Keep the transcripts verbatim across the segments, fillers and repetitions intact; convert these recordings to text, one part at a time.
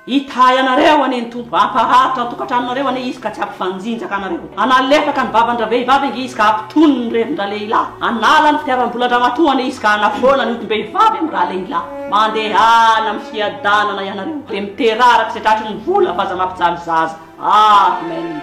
Itay anareo ane ny tompo ampaharitra ny tokantranonareo ane izy ka tsy ampifanjinjaka anareo. Analefaka ny vavandra vehivavy izy ka ampitonony ny revindra lehilahy. Anala ny fitiavam-bolan-dramatoa ane izy ka anafoana ny odim-behivavy amin'ny raha lehilahy. Mandehana amin'ny fiadanana ianareo dia miteraraka sy tratry ny vola fa aza mampijaly zaza. Amen.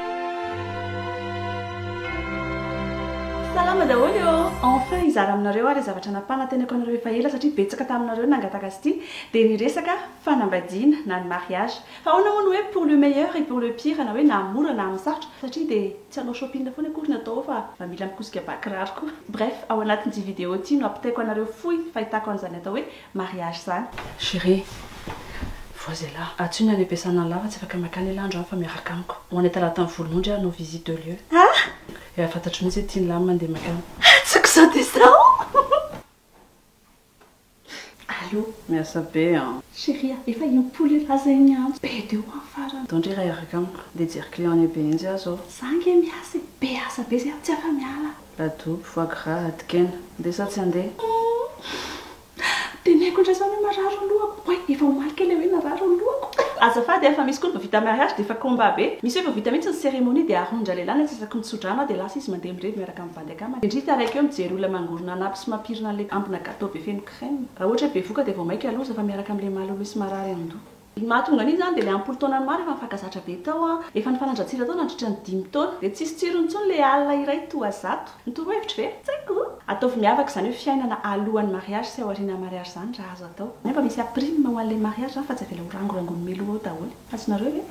Salama daholo eo. Enfin izara aminareo ary zavatra nampanantenako anareo efa ela satria betsaka taminareo nangataka azy ity dia ny resaka fanambadiana na ny mariage. Fa ahoana moa hoe pour le meilleur et pour le pire na hoe na mora na sarotra satria dia tsy hanao shopping foana akory natao fa mba mila mikosika bakiraro koa. Bref, ao anatin'ity vidéo ity no ampitaiko anareo fohy fahitako an'izany atao hoe mariage zany. Chérie, voisin là, as-tu une anniversaire là, tu vas comme un landro fa miaraka amiko. On est à la temps full monde à nos visites de lieu. Ah? Et afantatro mihitsy ety ny lamy mandeha makany. Tsy ko sao dia sao. Allô? Miasa be an. Chérie, efa impolo laza igny andro. Be deo amin'ny farany. Tondry raha iaraka amiko. Dia jery client any be intsy aho zao. Za nge miasa be asa be zay tsy afa miala. Ladopy, foie gras, atikena. Ndeha sa tsy andeha? Teneko indrasany mararo lohako. Oe, efa omaly kely hoe nararo lohako. Azafady efa misy koa ny vita mariage dia efa combat be. Misy hoe vita mihitsy ny cérémonie dia arondra lehilahy ny sasako mitsodrana dia lasa izy mandeha mirevy miaraka amin'ny vady akamany. Indritra araiky eo mijery olona mangorona anampy sy mampirina an'ilay ambina gâteau be feno crème. Raha ohatra hoe be voka dia vao maika aloha fa miaraka amin'ilay malolo sy marary andoha. Mahatonga an'iny zany dia ilay ampolo taona ny maro efa mifankazatra be tao a. Efa ny fanandratsira tao nandritra ny dimy taona dia tsisy tsirony intsony ilay alina iray toa zato. Nitorohevitra ve? Tsaiko. Ataovy miavaka izany hoe fiainana alohan'ny mariage sy aoriana mariage zany raha azo atao. Nefa misy aprime ho an'ilay mariage fa tsy avela ho rangorangony melo ao daholo. Fantsonareo ve?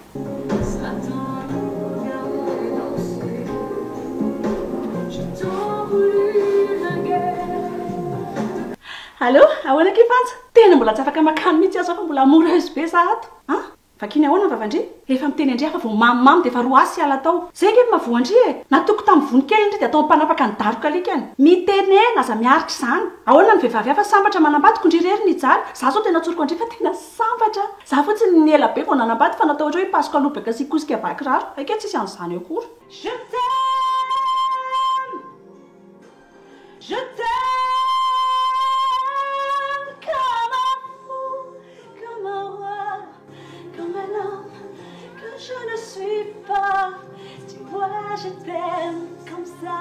Allô? Ahoana ke Fantsa? Tena mbola tsy afaka makany mihitsy aho fa mbola amoureuse be za ato. Ha? Vakiny ahoana vavandry? Efa miteny andria fa vao mamimamy dia efa roa asy hiala tao. Zay nge mahavoandry e. Natoko tamin'ny vonikely indray dia atao mpanapaka ny daroka alikany. Mitenena aza miaritra izany. Ahoana ny vehivavy hafa sambatra manambady kondry rery ny jara. Za zao tena tsoroko andray fa tena sambatra. Za fotsiny ny ela be vao nanambady fa natao ohatra hoe pasoko alobaka sy kosika bakiraro. Ake tsisy an'izany akory. Je t'aime. Je t'aime. Je ne suis pas, tu vois, je t'aime comme ça.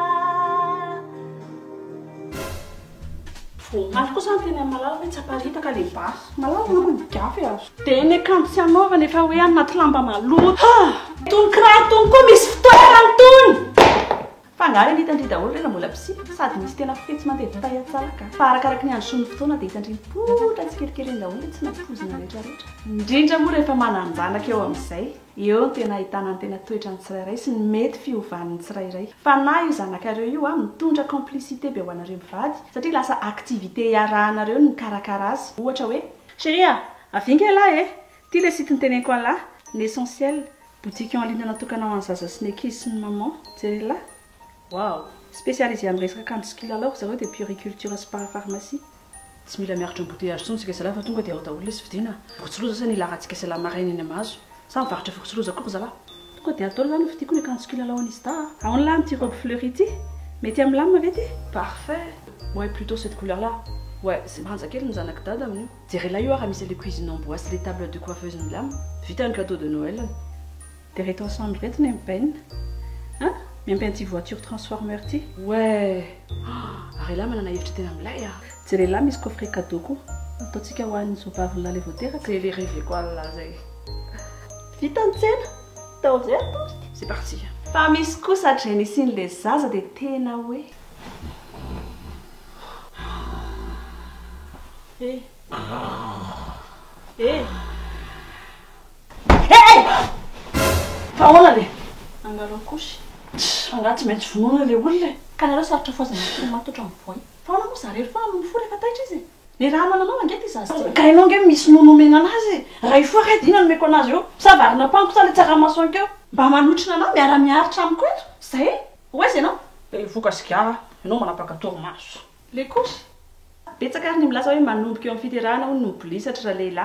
Vomaly kosa ny teny malala hoe tsy aparitaka ilay basy. Malala manko ny gafy azo. Dia ny akanjo tsy anaovana efa hoe anaty lamba maloto. Tony kiraro tony koa misy fitoerany tony. Fangary hitandry daholo rehefa mbola psi sady misy tena fetsy mandeha vitay atsalaka. Fa arakaraka ny andro sy ny fotoana dia hitandriny-potra tsy kelikely eny daholo tsy nampozina rehetrarehetra. Indrindra moa rehefa mananjanaka eo amin'izay, eo no tena ahitana ny tena toetra ny tsirairay sy ny mety fiovan'ny tsirairay. Fa na io zanakareo io a mitondra complicité be ho anareo mivady satria lasa activité iarahanareo ny karakara azy. Ohatra hoe chérie, avinga lahy e. Ty le site niteneniko an'lahy, l'essentiel, boutique en ligne natokana ho an'ny zaza sy ny ankizy sy ny maman. Jery lahy. Wow, spécialisé amin'ny resaka akanjo sy kilalao zareo dia puriculture sy parapharmacie. Tsy mila miaritra embouteillage tsony tsika zalahy fa tonga dia ao daholo ilay sy vidiana. Vokatsoaloza zany ilarantsika sy la maraina eny amazo. Sa mivarotra vokatsoaloza koa zalahy. Tonga dia atao zany vidiako ny akanjo sy kilalao an'izy ta. Ahoana lahy amin'ity robe fleurie ity? Mety amin'ny lame ve ity? Parfait. Ouais, plutôt cette couleur là. Ouais, c'est marrant kely ny zanaka dada amin'io. Jery là io raha misy les cuisines en bois sy les tables de coiffeuse ny lame. Vita ny cadeau de Noël. Des reto ensemble reto ny mipaina. Hein? Même un petit voiture transformeur ty. Ouais. Ary là manana hevitra tena milay ah. Jery là misy coffret cadeau koa. Ataontsika ho an'ny zovavy lahy vao teraka. C'est les rêves quoi là zay. Vita ny tsena. Tao zay atao. C'est parti. Fa misy kosa dreny isin'le les zaza dia tena hoe. Eh. Eh. Hey! Fahoana le. Angalo akosy. Angaha tsy maintsy vonoina ilay olona. Ka nareo sarotra foazana tena matotra amin'ny voay. Fahoana moa zareo fa mifoha rehefa taitra izy. Ny raha nananao ange ty zaza. Ka ianao ange misy nonomena anazy. Raha ifoha re dina nomeko anazy eo. Savarina panko sa le tsaramaso ankeo. Mba manotrina anao miara miaritra amiko eto. Zay. Oe zay anao. E voka sigara. Ianao manapaka torimaso. Le kosy. Betsaka ary ny milaza hoe manomboka eo amin'ny fiterahana ho nobilisatra raha lehilahy.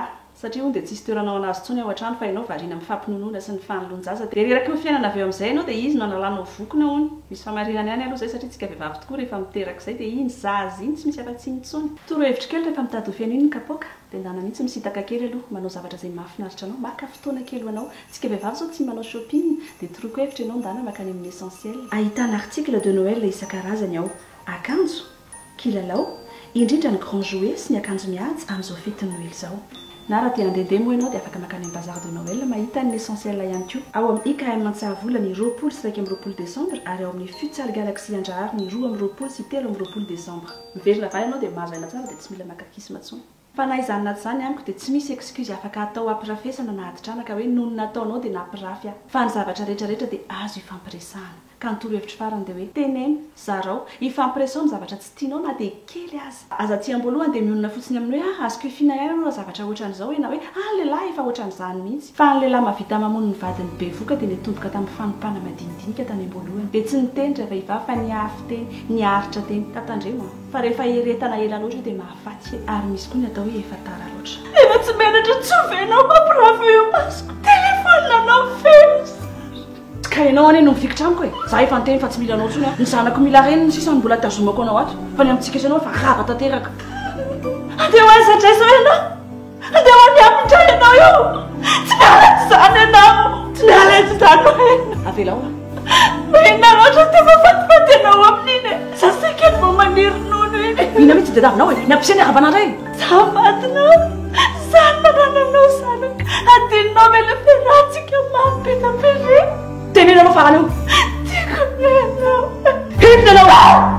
satria hono dia tsisy toeranao anazy tsony ao an-trano fa ianao variana amin'ny fampinonoana sy ny fanolonjaza dia reraky ny fiainana avy eo amin'izay ianao dia izy no analanao vokona hony misy famarirany ihany aloha zay satria tsika vehivavy tokoa rehefa miteraka izay dia iny zazy iny tsy misy afa-tsy intsony toro hevitra kely rehefa mitady ho fiaino iny ny kapoaka dia ndana mihitsy misitaka kely aloha manao zavatra izay mahafinaritra anao maka fotoana kely ho anao tsika vehivavy zao tsy manao shopping dia toroko hevitra ianao ndana makany amin'ny essentiel ahitana article de Noël isan-karazany ao akanjo kilalao indrindra ny grand jouet sy ny akanjo mihaja amin'izao fety Noël zao na raha tia handehandeha moa ianao dia afaka makany amin'ny bazar de Noël mahita ny essentiel ihany koa ao amin'ny I K M Mantsahavola ny roapolo sy iraika amby roapolo décembre ary ao amin'ny Futsal Galaxy Andrahary ny roa amby roapolo sy telo amby roapolo décembre miverina vay ianao dia mahazaina tsara dia tsy mila makakisma tsony fa na izany naty izany amiko dia tsy misy excuse afaka atao ampirafesana na aditrana ka hoe nono nataonao dia nampirafy aho fa ny zavatra rehetrarehetra dia azo ifampiresahana ka ny toro-hevitra farany dia hoe teneno zarao ifampiresao ny zavatra tsy tianao na dia kely aza aza tsy amboalohany dia mionona fotsiny amin'ny hoe ah azoko ifina ihany aloha zavatra ohatran'izao hoe na hoe ah lehilahy efa ohatran'izany mihitsy fa ny lehilahy mahavita mamono ny vadiny be voka dia nitomboka tamin'ny fanompana madinidinika tany amboalohany dia tsy nitenitra vehivavy fa niafy teny niaritra teny ka tandremo fa rehefa eretana ela loatra dia mahafaty ary misy koa ny atao hoe efa tara loatra efa tsy menatra tsovenao mampirafy eo masoko telefona anao feo ka ianao ane no mifikitra amiko e za efa nteny fa tsy mila anao tsony ny zanako mila reny sisany mbola tazomako anao ato fa ny amintsika isanao fa rava tanteraka andeha hoany zatraisa ianao andeha hoany amindray ianao io tsy mialatsy zany ianao tsy mialatsy zany ena avela oa mena loatra te mafatifaty anao amin'iny e sasakely mba maniry nono iny ina mihitsy dedavinao e nampiseny arabanandray zafatinao zany nanananao zanaka adininao mela feratsika mampetapere tenenanao farany io tiako menao enanao